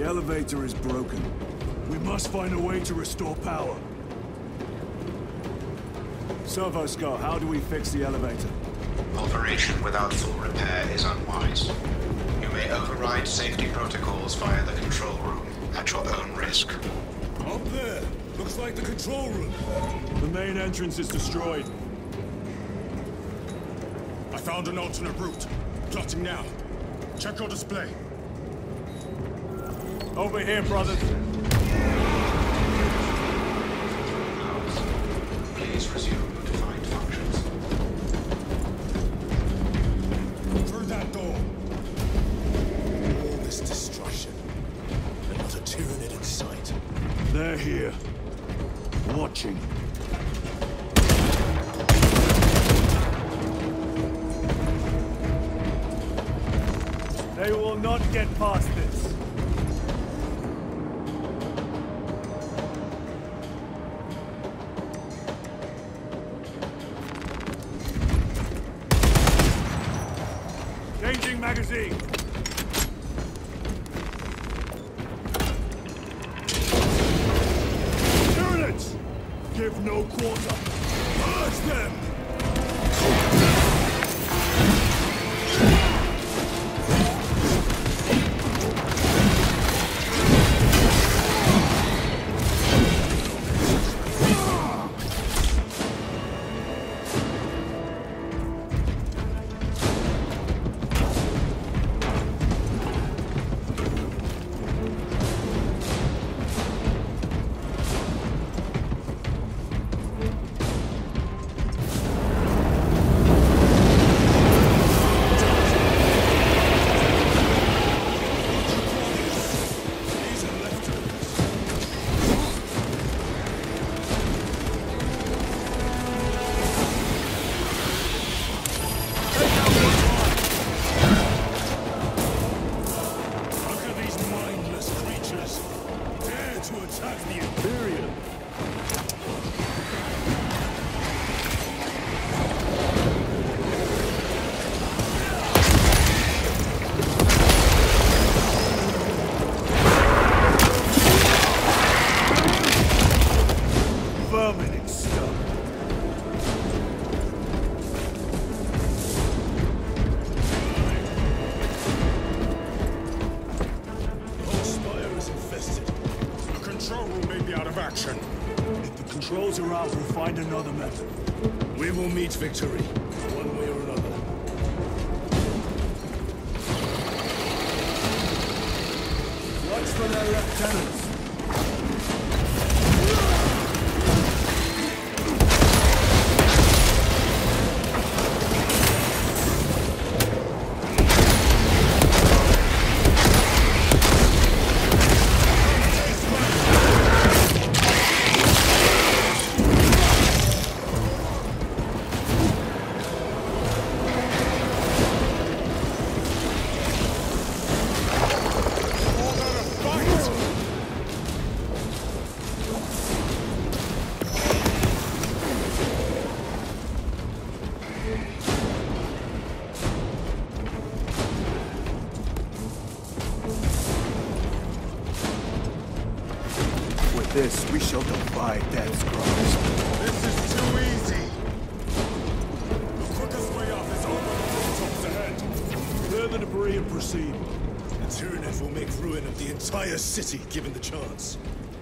The elevator is broken. We must find a way to restore power. Servo Scott, how do we fix the elevator? Operation without full repair is unwise. You may override safety protocols via the control room at your own risk. Up there! Looks like the control room. The main entrance is destroyed. I found an alternate route. Plotting now. Check your display. Over here, brothers. Please resume defined functions. Through that door. All this destruction. And not a Tyranid in sight. They're here. Watching. They will not get past this. Changing magazine. Tyranids! Give no quarter. Purge them! Controls are out, we'll find another method. We will meet victory, one way or another. Watch for their lieutenants. This, we shall defy death's grasp. This is too easy! The quickest way up is over the rooftops ahead. Clear the debris and proceed. The Tyranid will make ruin of the entire city, given the chance.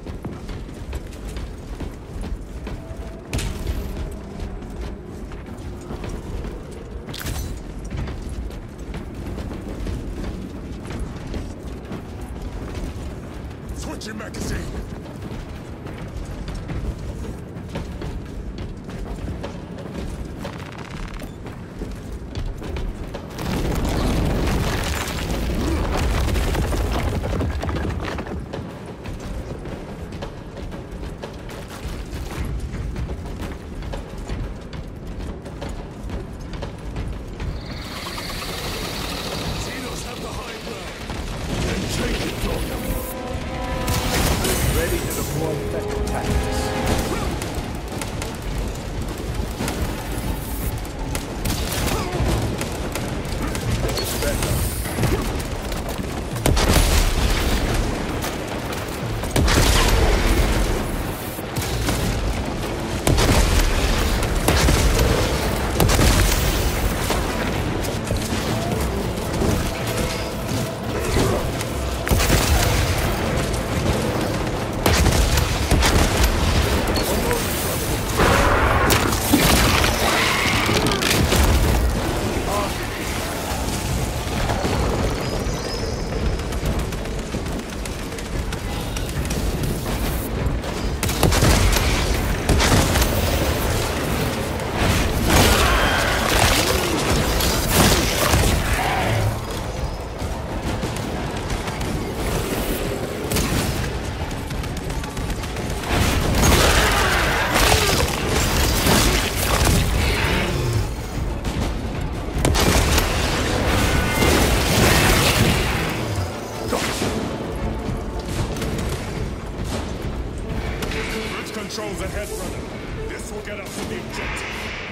Switching magazine! Ready to deploy effective tactics. get us to the objective.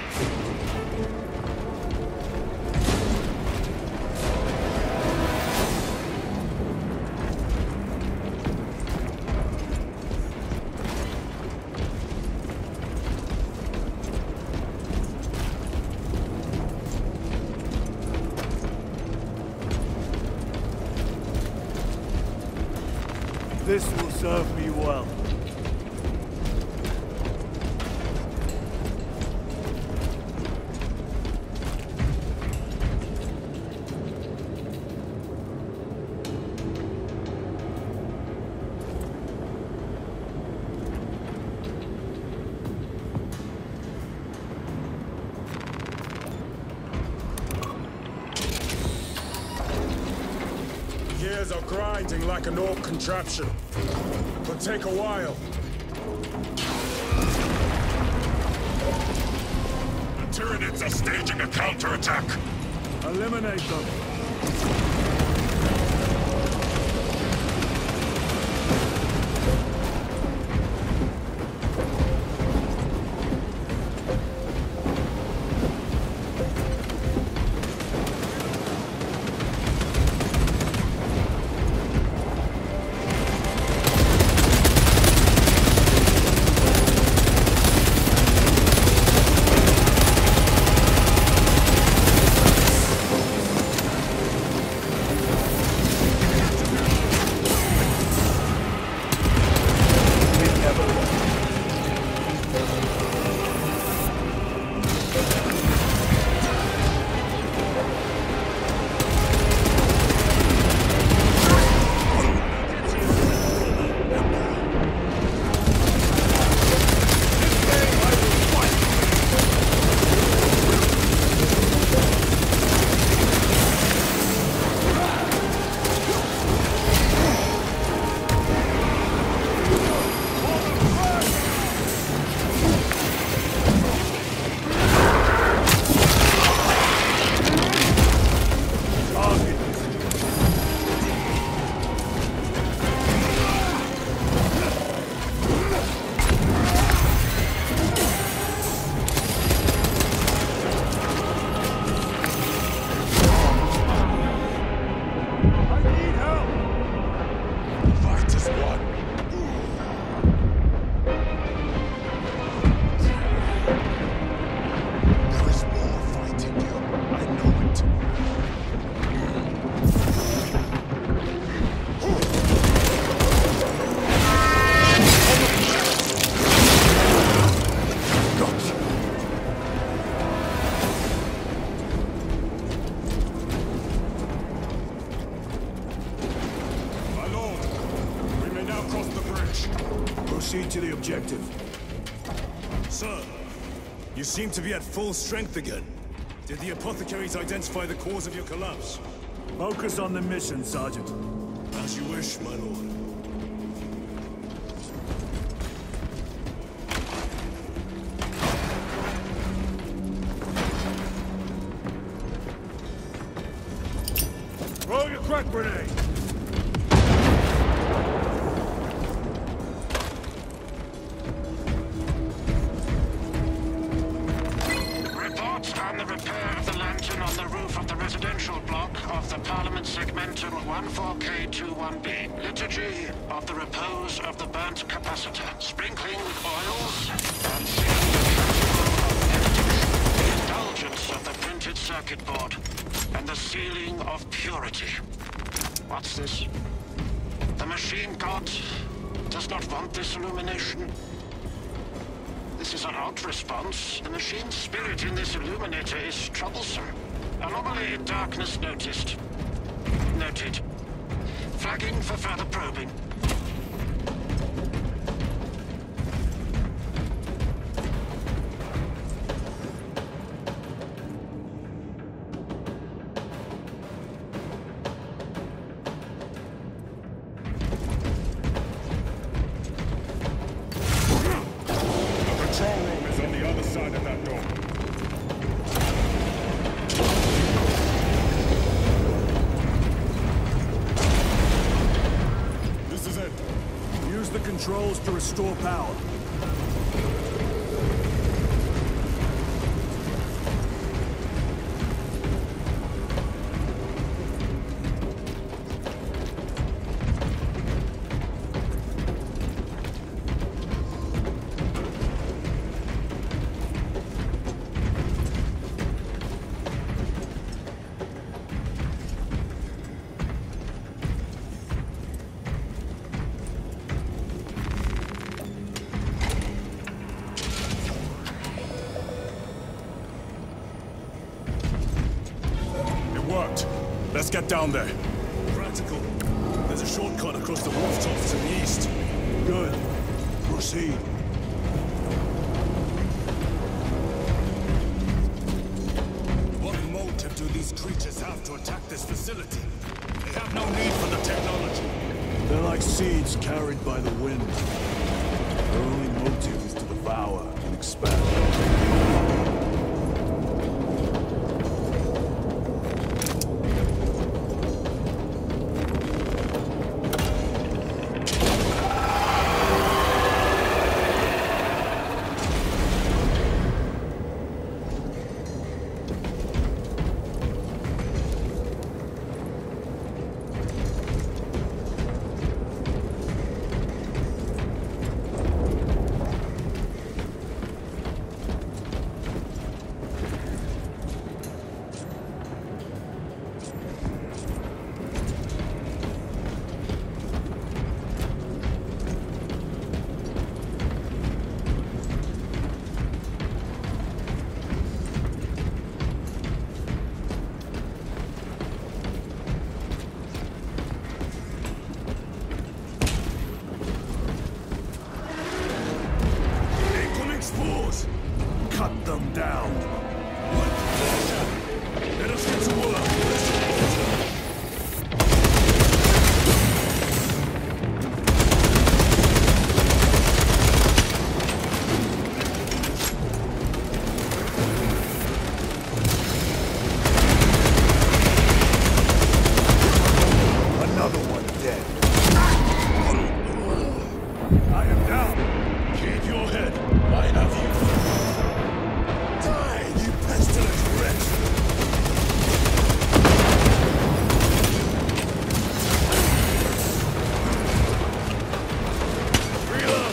This will serve me well. Gears are grinding like an orc contraption. Will take a while. The Tyranids are staging a counterattack. Eliminate them. Proceed to the objective. Sir, you seem to be at full strength again. Did the apothecaries identify the cause of your collapse? Focus on the mission, Sergeant. As you wish, my lord. Throw your crack grenade! On the repair of the lantern on the roof of the residential block of the Parliament segmentum 14K21B. Liturgy of the repose of the burnt capacitor. Sprinkling with oils and singing the indulgence of the printed circuit board and the sealing of purity. What's this? The machine god does not want this illumination. This is an odd response. The machine's spirit in this illuminator is troublesome. Anomaly in darkness noticed. Noted. Flagging for further probing. Controls to restore power. Let's get down there. Practical. There's a shortcut across the rooftops to the east. Good. Proceed. What motive do these creatures have to attack this facility? They have no need for the technology. They're like seeds carried by the wind. Their only motive is to devour and expand. Cut them down. With pleasure. Let us get to work. Another one dead. I am down. Keep your head. I have you. Die, you pestilent wretch! Reload!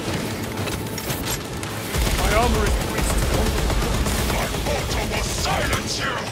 My armor is breached. My mortal will silence you!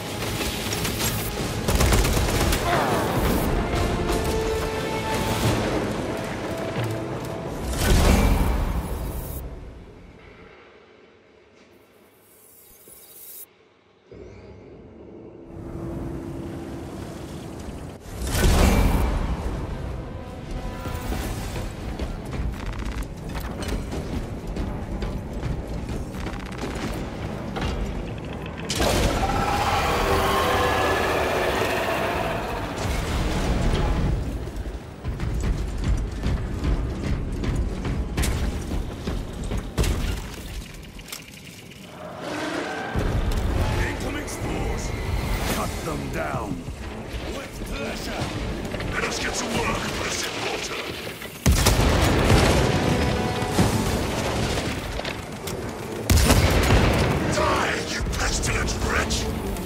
Cut them down. With pleasure. Let us get to work, blessed water. Die, you pestilent wretch!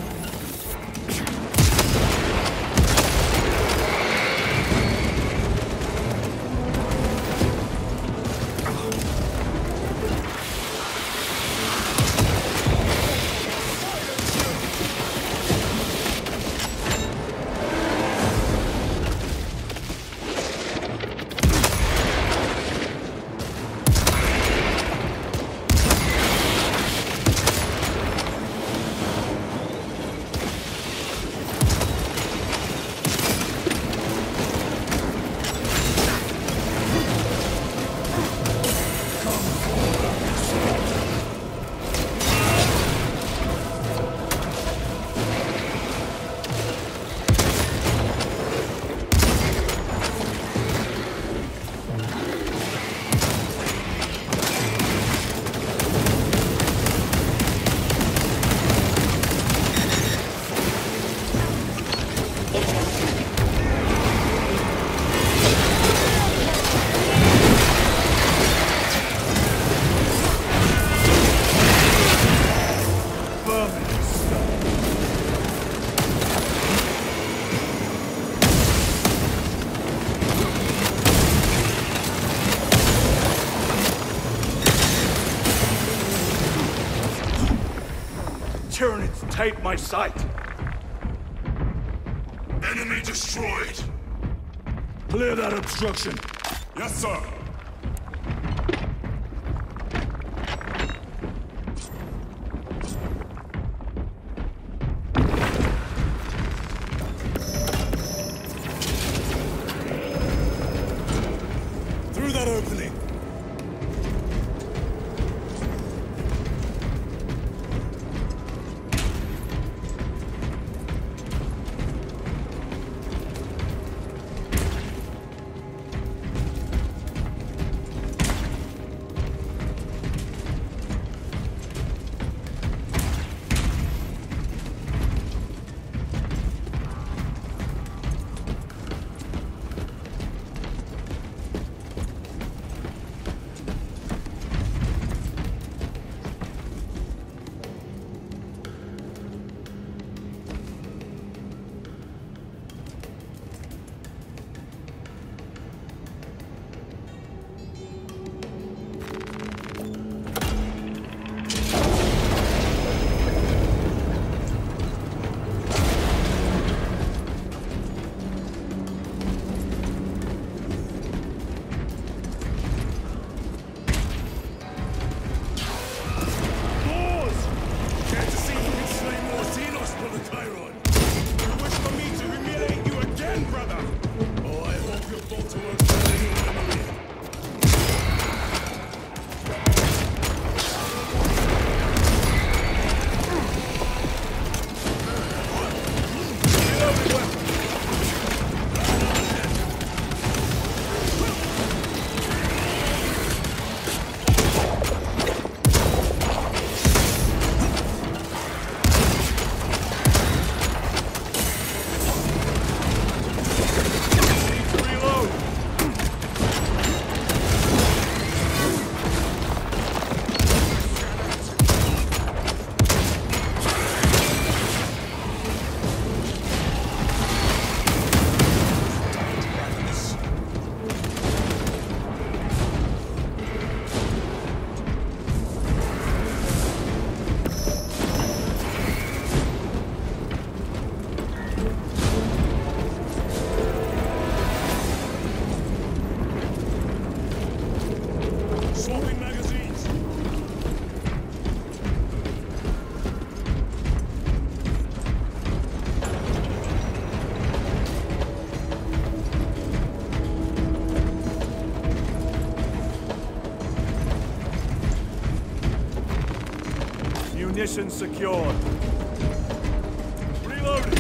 Tyranids take my sight. Enemy destroyed. Clear that obstruction. Yes, sir. Mission secured. Reloading.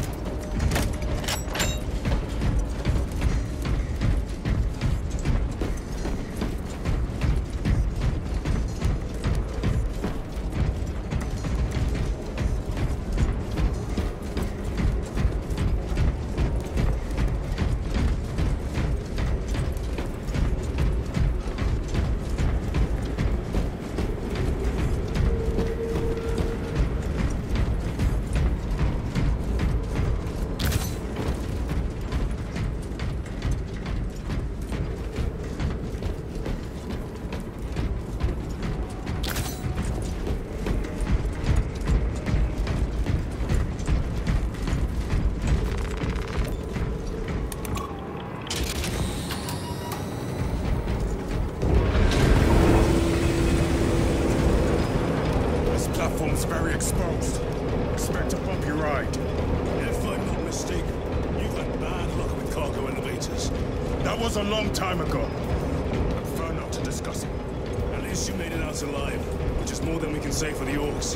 Platform's very exposed. Expect a bumpy ride. If I'm not mistaken, you've had bad luck with cargo elevators. That was a long time ago. I prefer not to discuss it. At least you made it out alive, which is more than we can say for the orcs.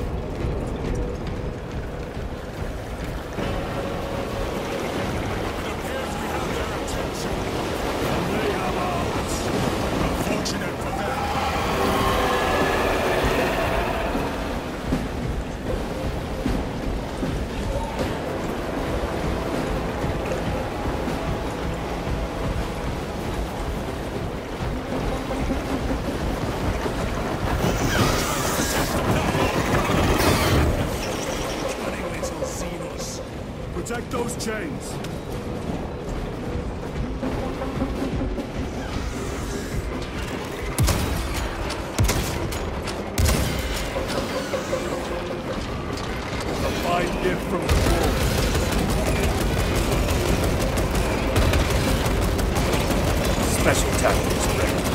It appears we have their attention. And they have ours. Unfortunate for them. Protect those chains. A fine gift from the wolves. Special tactics ready.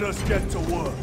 Let us get to work.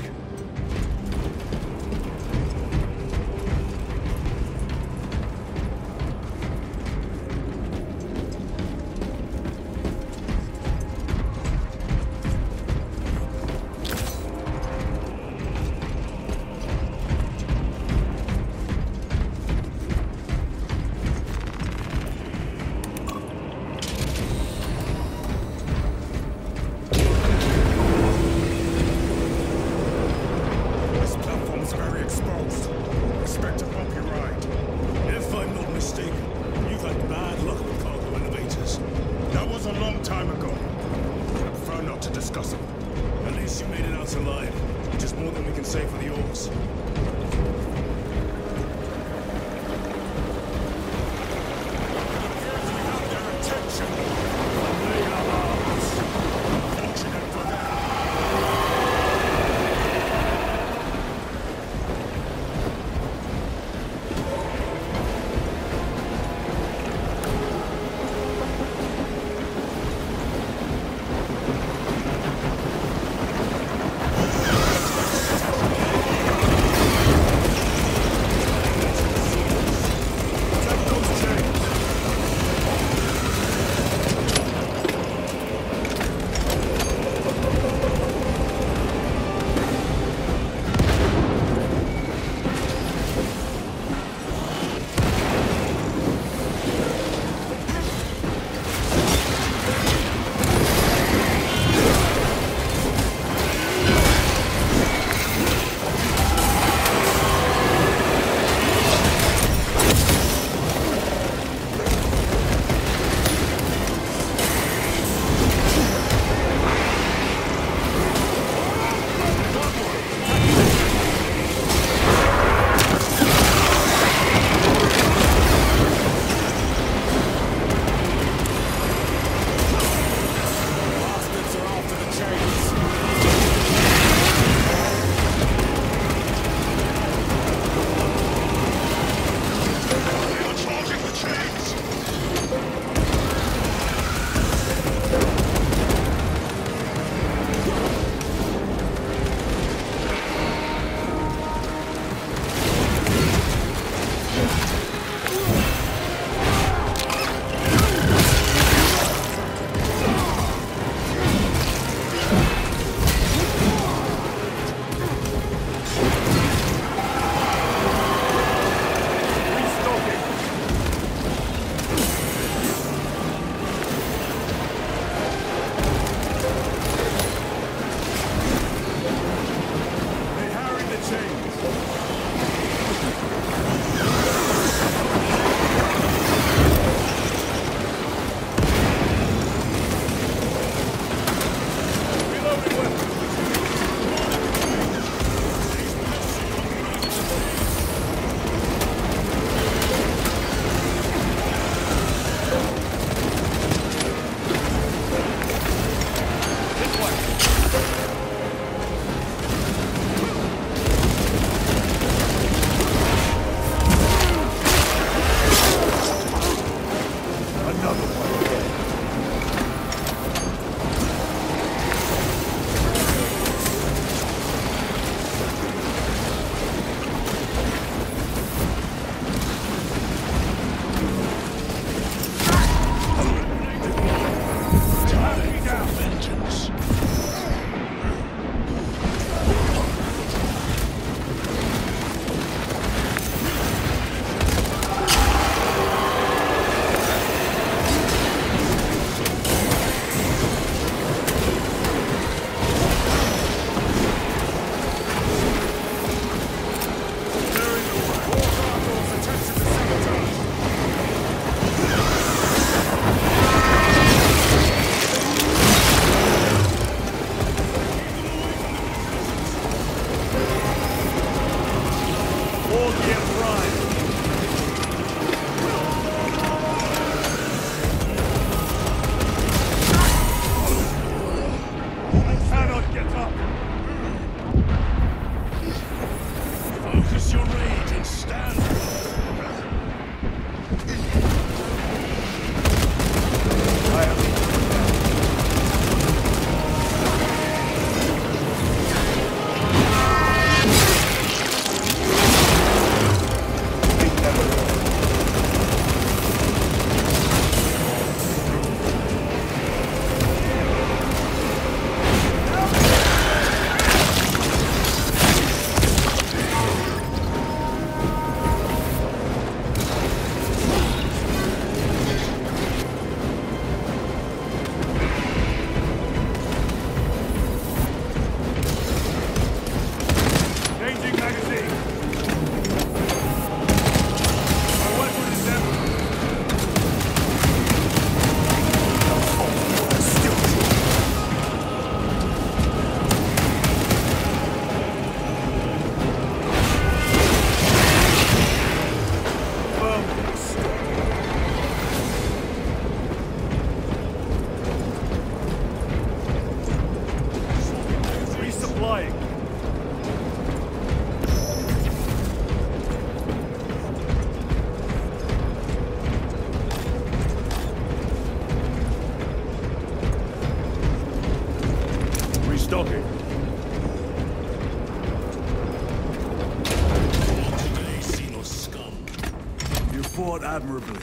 fought admirably.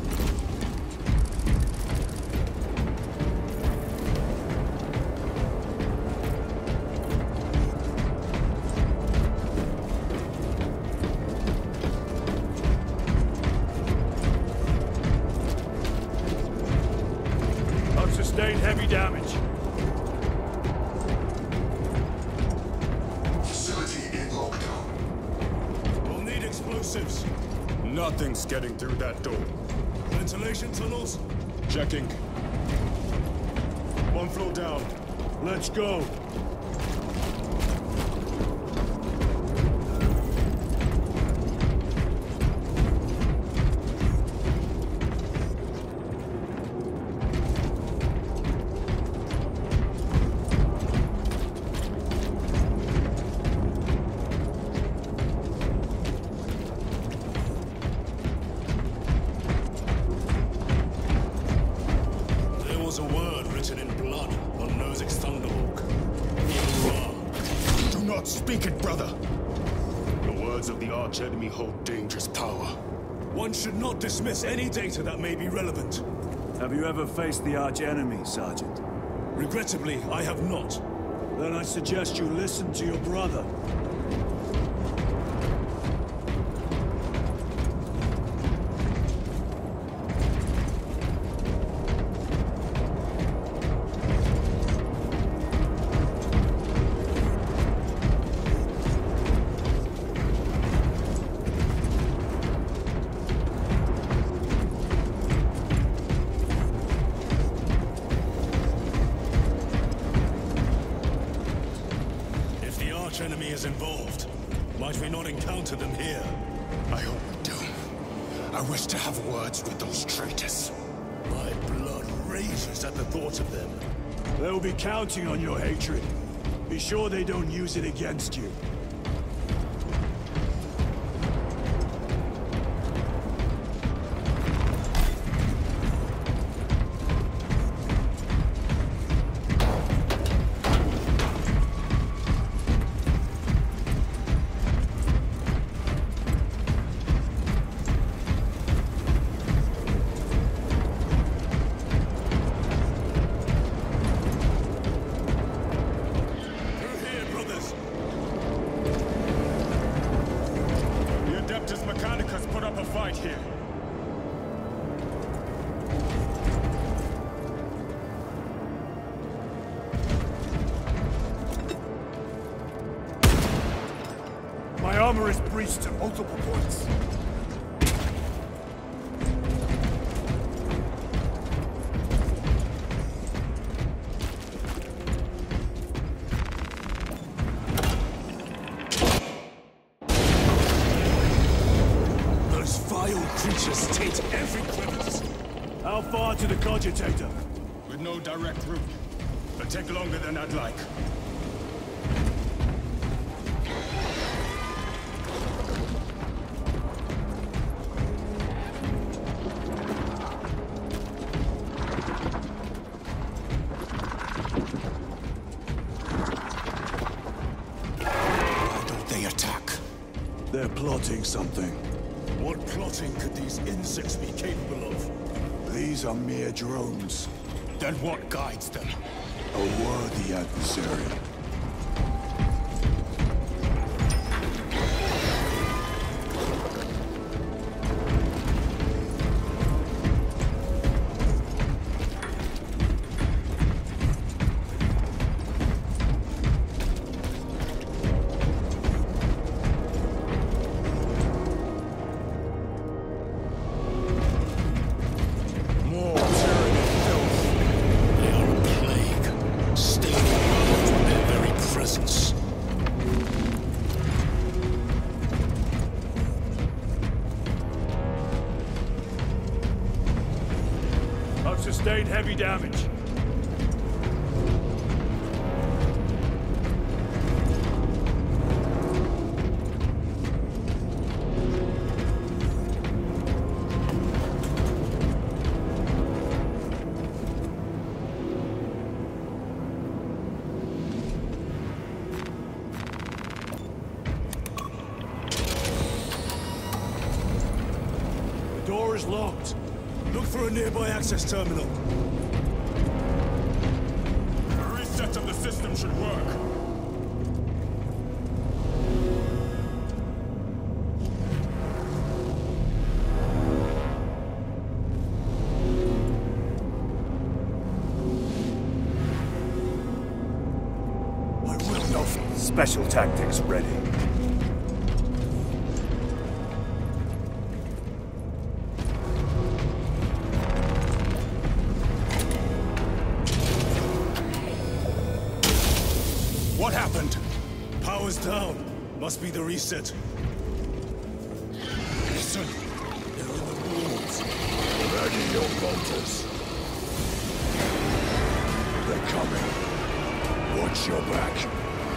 I've sustained heavy damage. Facility in lockdown. We'll need explosives. Nothing's getting through that door. Ventilation tunnels? Checking. One floor down. Let's go. There was a word written in blood on Nozick's Thunderhawk. Do not speak it, brother. The words of the archenemy hold dangerous power. One should not dismiss any data that may be relevant. Have you ever faced the arch-enemy, Sergeant? Regrettably, I have not. Then I suggest you listen to your brother. Enemy is involved. Might we not encounter them here? I hope we do. I wish to have words with those traitors. My blood rages at the thought of them. They'll be counting on your hatred. Be sure they don't use it against you. Here. My armor is breached at multiple points. Creatures taint every crevice. How far to the cogitator? With no direct route. It'll take longer than I'd like. Why don't they attack? They're plotting something. What plotting could these insects be capable of? These are mere drones. Then what guides them? A worthy adversary. Sustained heavy damage. is locked. Look for a nearby access terminal. A reset of the system should work. Special tactics ready. What happened? Power's down. Must be the reset. Listen. They're in the ruins. Ready your motors. They're coming. Watch your back.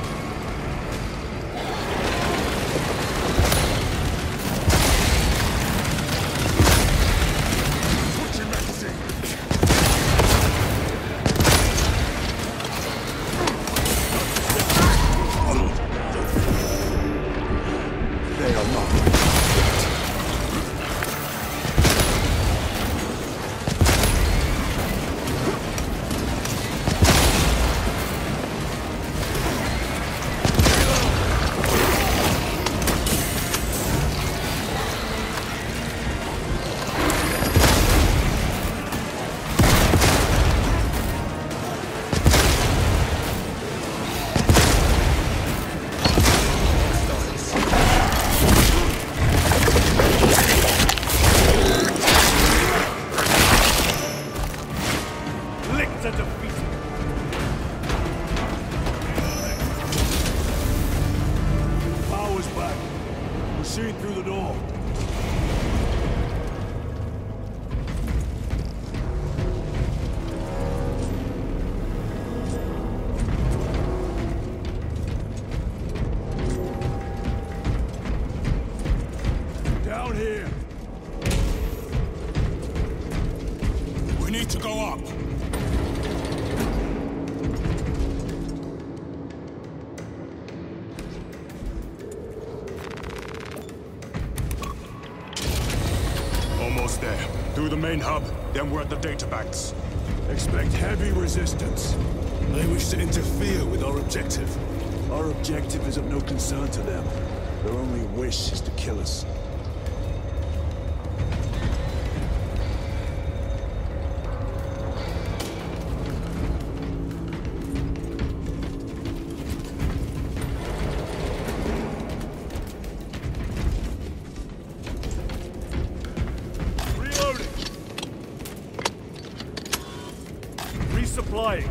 Through the door. Down here. We need to go up. Almost there. Through the main hub, then we're at the data banks. Expect heavy resistance. They wish to interfere with our objective. Our objective is of no concern to them. Their only wish is to kill us. Resupplying.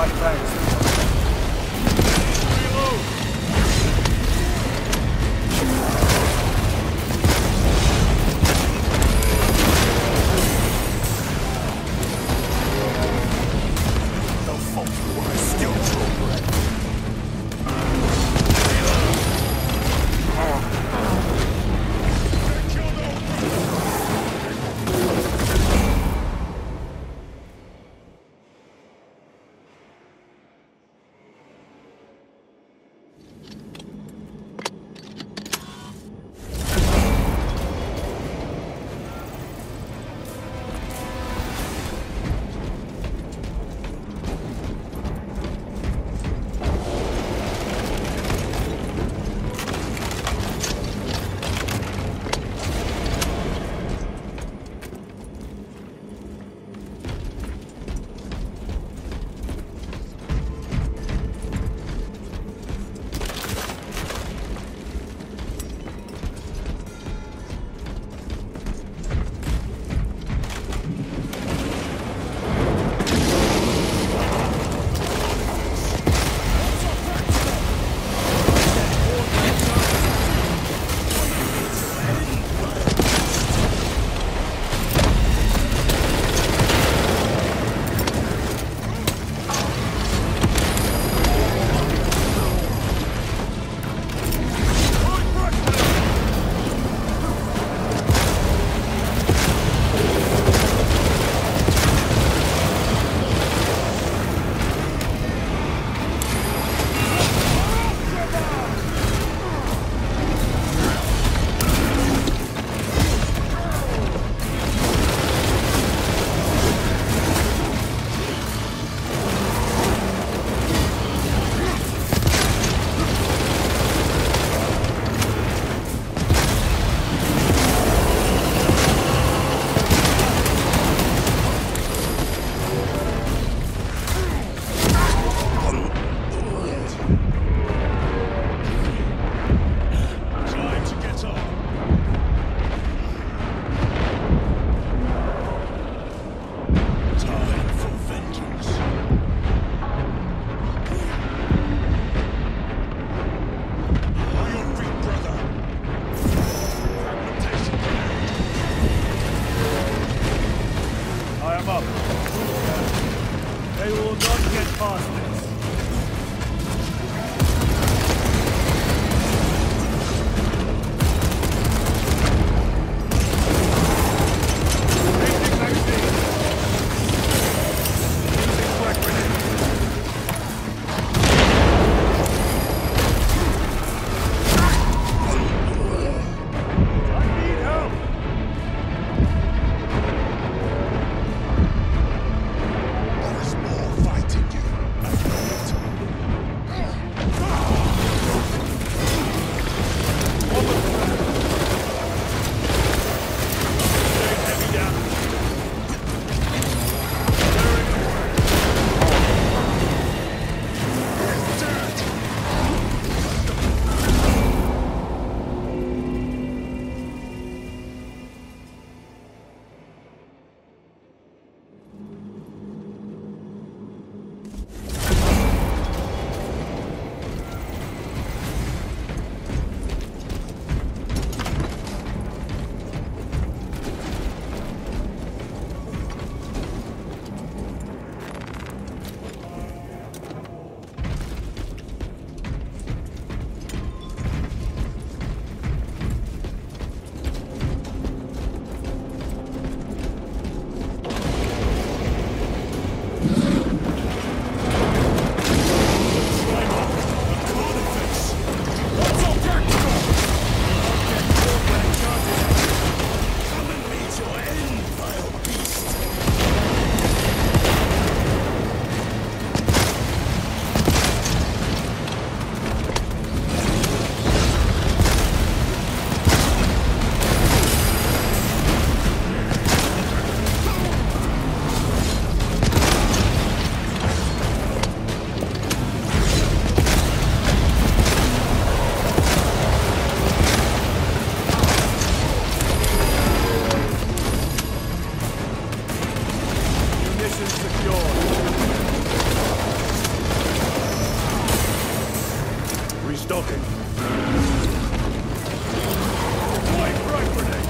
My thanks. Reload! No fault for my skill children. They will not get past this. There is more fighting you. talking. Right grenade!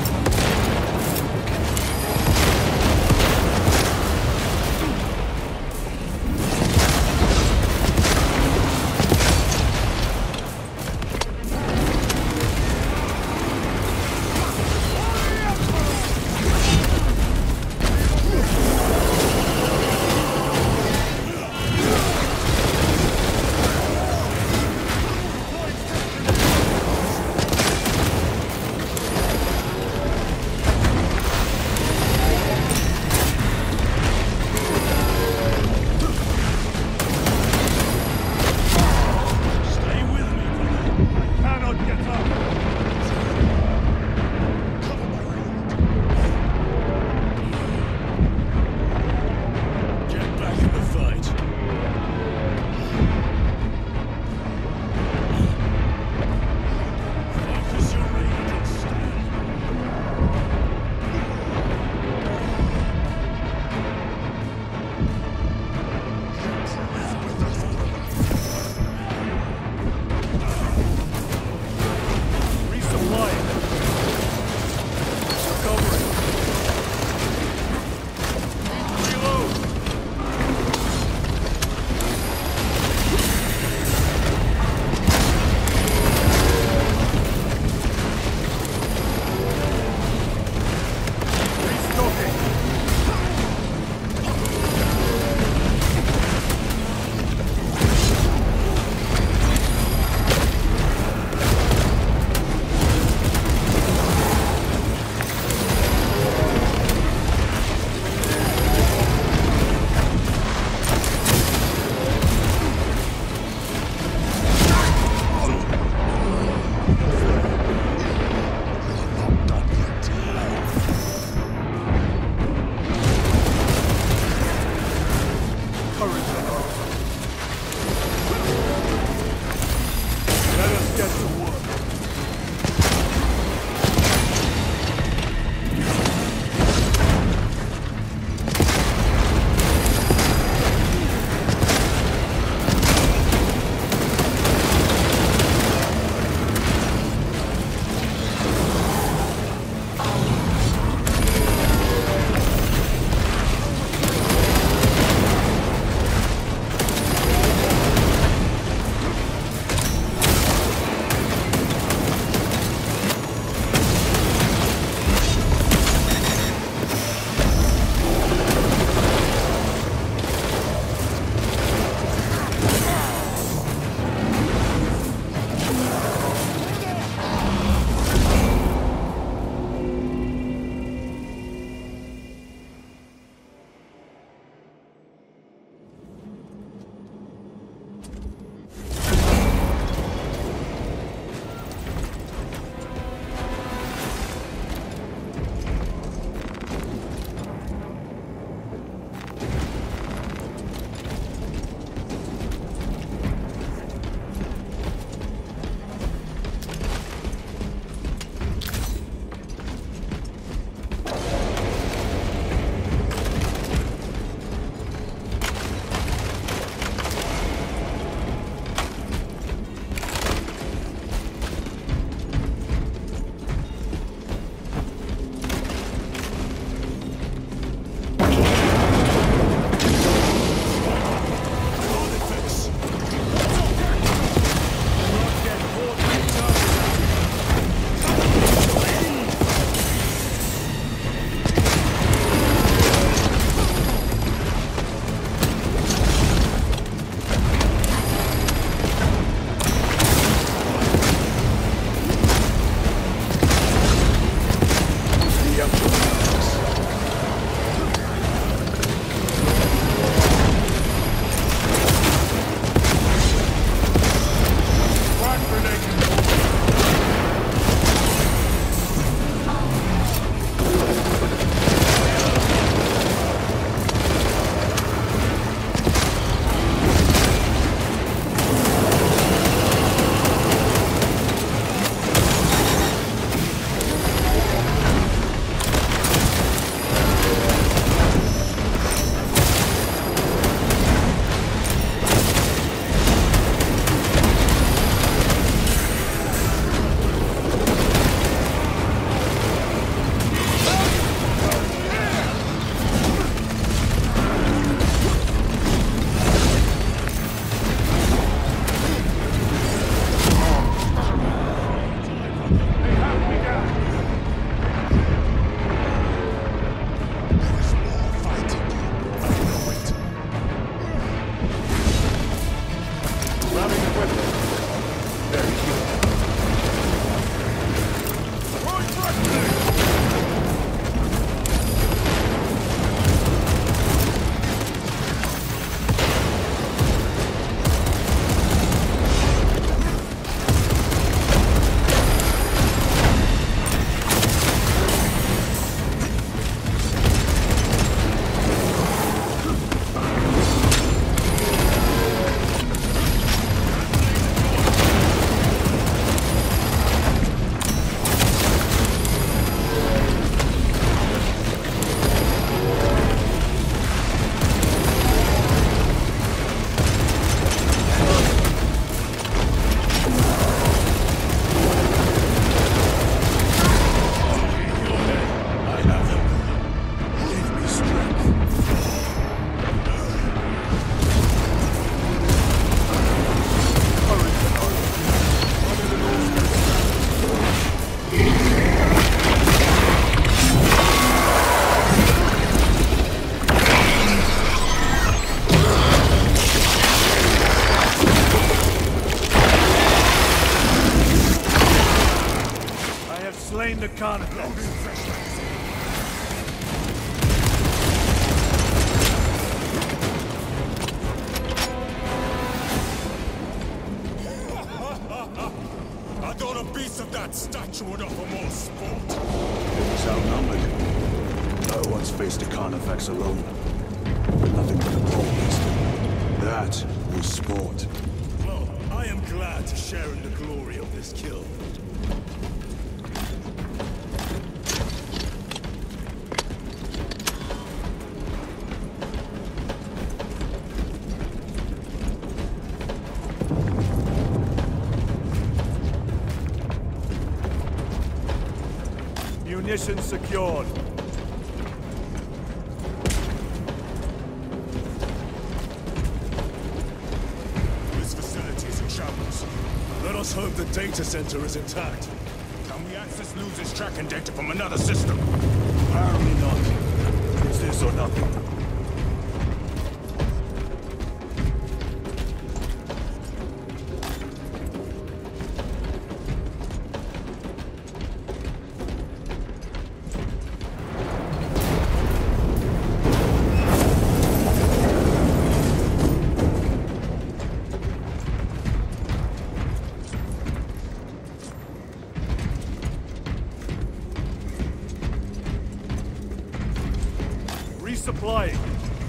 carnifex. I thought a beast of that stature would offer more sport. It was outnumbered. No one's faced a carnifex alone. Nothing but a pole beast. That was sport. Well, I am glad to share in the glory of this kill. Munitions secured. This facility is in shambles. Let us hope the data center is intact. Can we access losers tracking data from another system? Apparently not. It's this or nothing. Resupplying.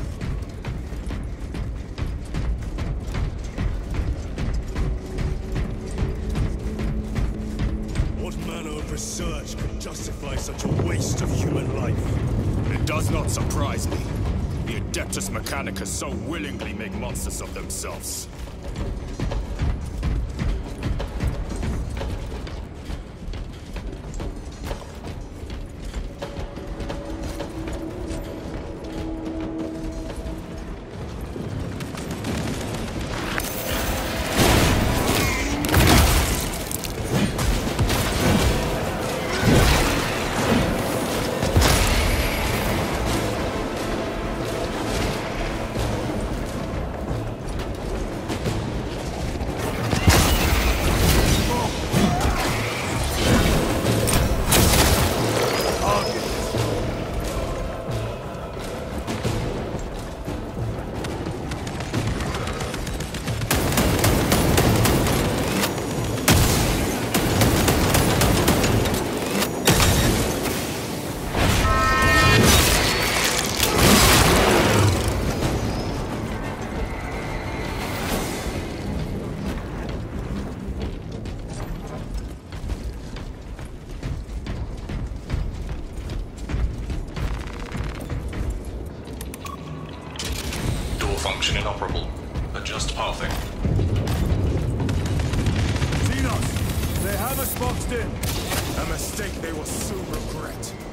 What manner of research could justify such a waste of human life? It does not surprise me. The Adeptus Mechanicus so willingly make monsters of themselves. Function inoperable. Adjust pathing. Xenos! They have us boxed in! A mistake they will soon regret.